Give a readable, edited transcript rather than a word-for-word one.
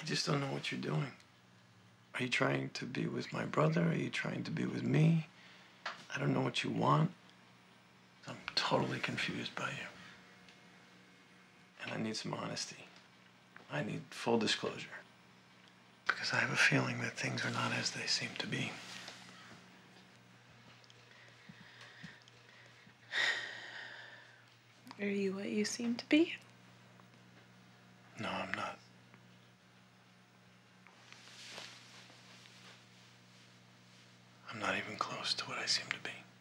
I just don't know what you're doing. Are you trying to be with my brother? Are you trying to be with me? I don't know what you want. I'm totally confused by you. And I need some honesty. I need full disclosure. Because I have a feeling that things are not as they seem to be. Are you what you seem to be? No, I'm not. I'm not even close to what I seem to be.